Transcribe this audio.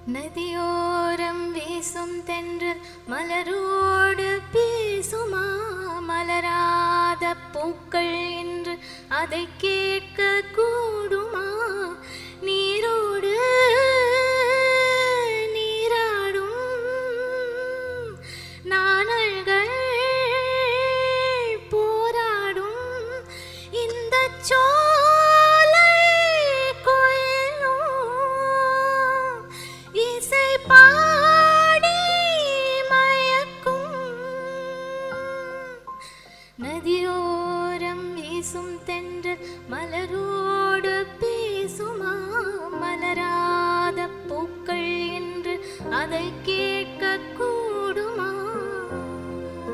நதியோரம் வீசும் தென்றல் மலரோடு பேசுமா? மலராத பூக்கள் என்று அதை கேட்க கூடுமா? நீரோடு நீராடும் நாணல்கள் போராடும் இந்த சோலை கோயிலும் இசை பாடி மயக்கும். நதியோரம் வீசும் தென்றல் மலரோடு பேசுமா? மலராத பூக்கள் என்று அதை கேட்க